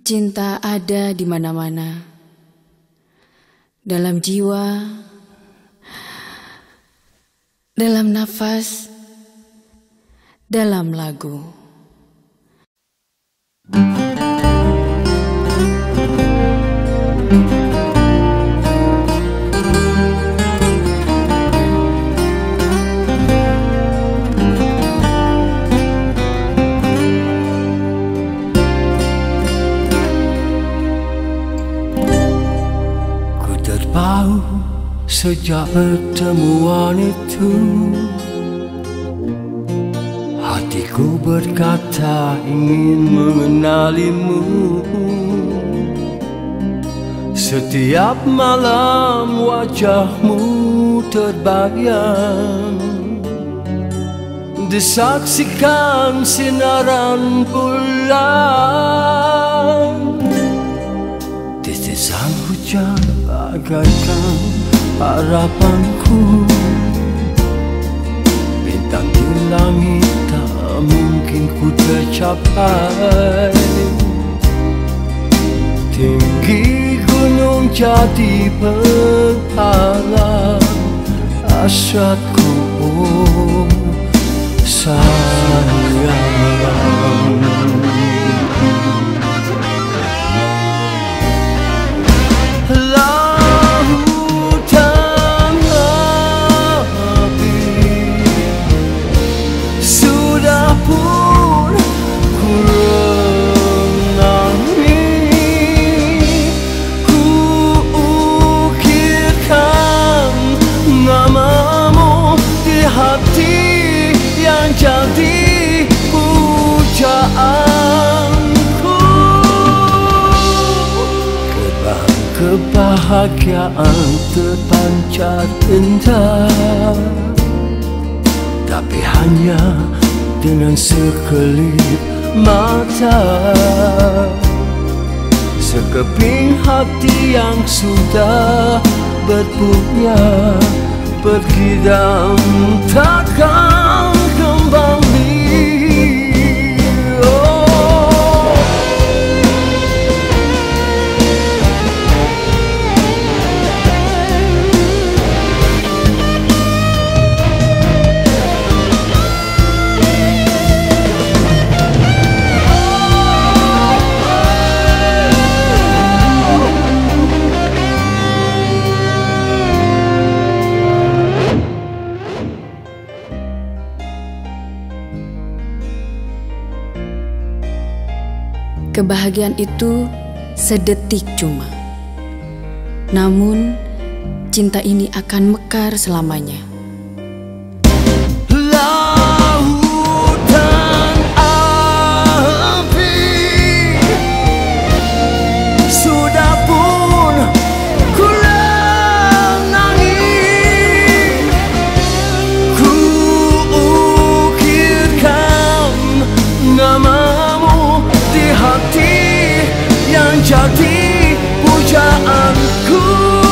Cinta ada di mana-mana, dalam jiwa, dalam nafas, dalam lagu. Sejak pertemuan itu, hatiku berkata ingin mengenalimu. Setiap malam wajahmu terbayang, disaksikan sinaran bulan. Titisan hujan bagaikan harapanku, bintang di langit tak mungkin ku tercapai. Tinggi gunung jadi penghalang hasratku, oh sayang. Jadi pujaanku, kebahagiaan terpancar indah, tapi hanya dengan sekelip mata. Sekeping hati yang sudah berpunya pergi dan takkan kembali. Kebahagiaan itu sedetik cuma, namun cinta ini akan mekar selamanya. Lautan api sudah pun ku renangi, ku ukirkan namamu di hati yang jadi pujaanku.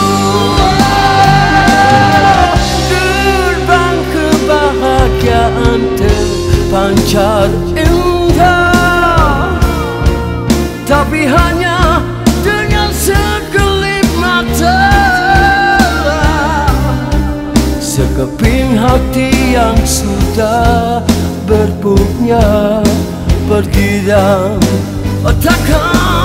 Gerbang kebahagiaan terpancar indah, tapi hanya dengan sekelip mata. Sekeping hati yang sudah berpunya pergi dan takkan